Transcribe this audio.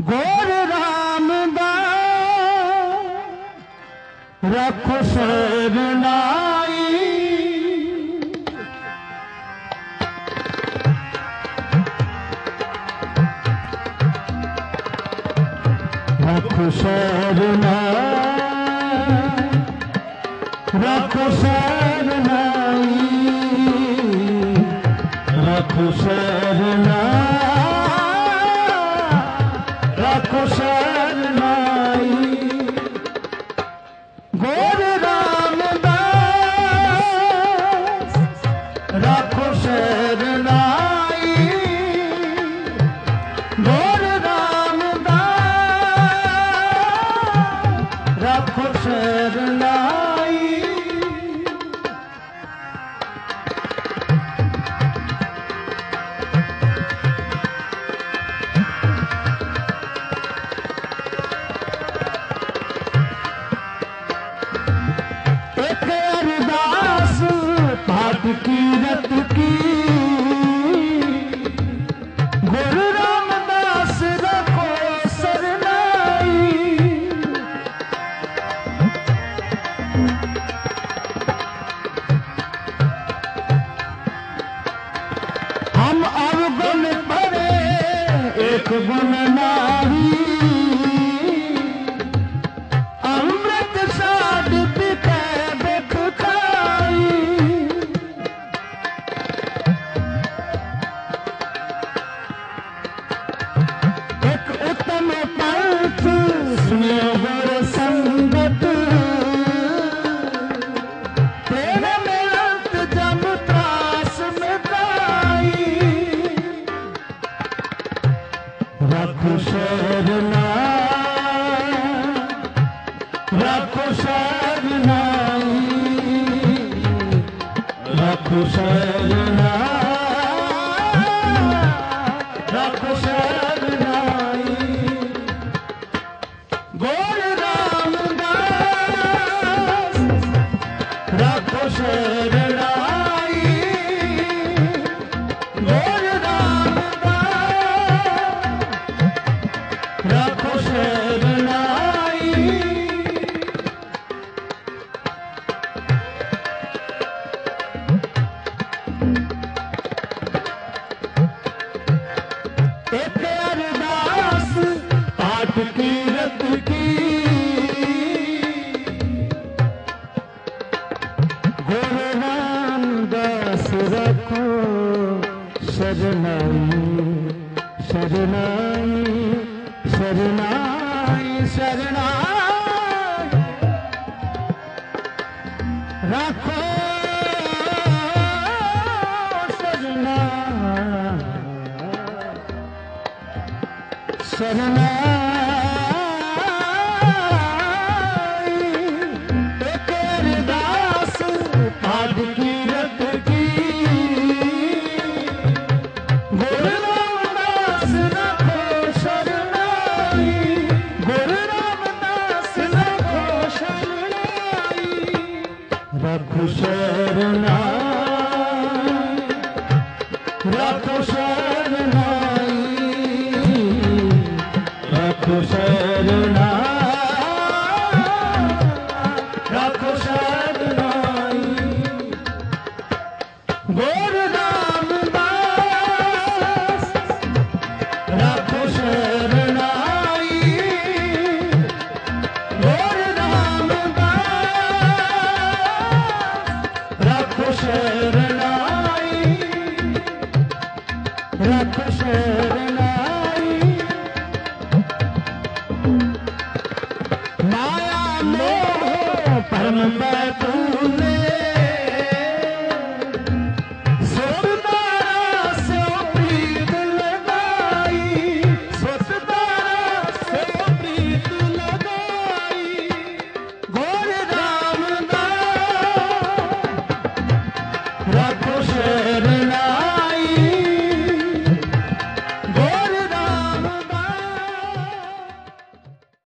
गोर रामदास रखो शरनाई, रखो शरनाई, रखो शरनाई, रखो शरनाई, रखो शरनाई। गोर रामदास रखो शरनाई, गोर रामदास रखो शरनाई। की रत की गुरु रामदास रखो शरनाई, हम अवगुण पड़े एक गुण नाही, अमृत साध पिता देख खाई। सुनियो गुर संगत तेरे मिलत जब त्रास मिटाई, रखो शरनाई, रखो शरनाई, रखो शरनाई, रखो शरनाई। गोर रामदास रखो शरनाई, गोर रामदास रखो शरनाई। एक अरदास पाठ की रत की गुरु रामदास रखो शरनाई, शरनाई, शरनाई, शरनाई रखो शरनाई, शरनाई। एक अरदास पाठ की रत की गुरु रामदास रखो शरनाई, गुरु रामदास रखो शरनाई, रखो शरनाई, रखो शरनाई, रखो शरनाई, रखो शरनाई। गोर रामदास रखो शरनाई, गोर रामदास रखो शरनाई, रखो शरनाई।